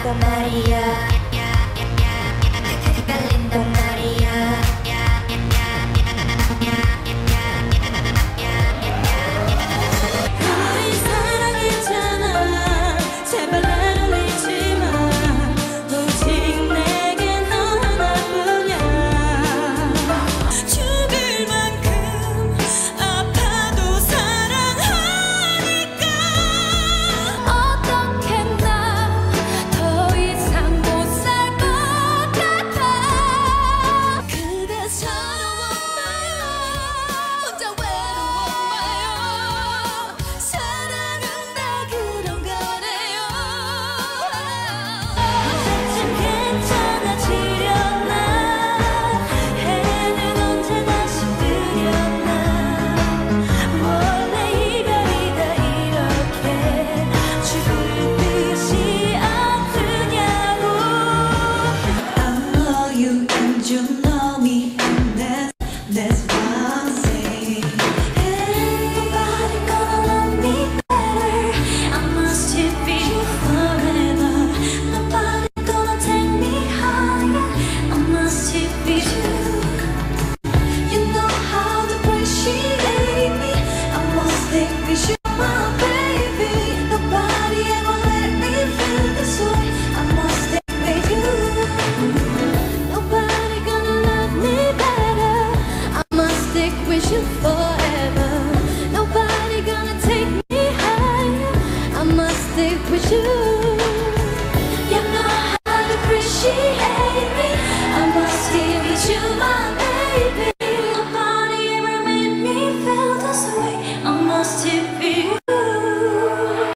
헷갈린단 말이야. 헷갈린단 말이야. 우리 사랑했잖아. 제발 날 울리지 마. 오직 내겐 너 하나뿐이야. 죽을 만큼 아파도 사랑하니까. 어떻게 나 더 이상 못 살 것 같아. 그대 서러웠나요? 혼자 외로웠나요? 사랑은 다 그런 거네요. 언제쯤 괜찮아지려나. 해는 언제 다시 뜨려나. 원래 이별이 다 이렇게 죽을 듯이 아프냐고. I know you and you know me, and that's why I'm saying, hey, nobody gonna love me better. I must keep you forever. Nobody gonna take me higher. I must keep you. You know how to appreciate me. I must stick with you, my baby. Nobody ever let me feel this way. I must stick with you. Nobody gonna love me better. I must stick with you forever. Nobody gonna take me higher. I must stick with you.